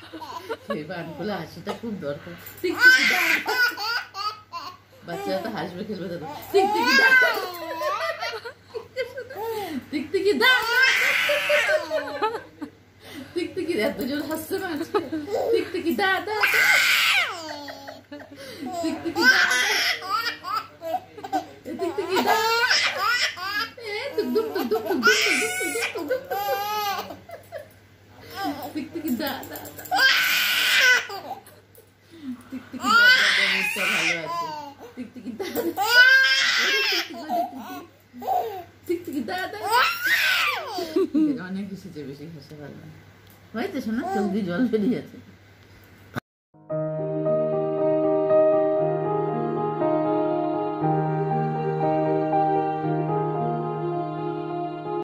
সেই বানগুলো হাসিটা খুব দরকার। বাচ্চারা তো হাসবে খেলবে তো টিকটিকি দা টিকটিকি দা টিকটিকি এত জোর হাসছে না টিকটিকি দা দা টিকটিকি দা টিকটিকি দা টুকটুক টুকটুক টুকটুক টিকটিকি দা দা টিকটিকি দা দা মুখটা ভালো আছে টিকটিকি দা টিকটিকি দা দা অনেক খুশিতে বেশি হাসে ভালো হয়তো শোনা চোখ দিয়ে জল বেরিয়ে আছে।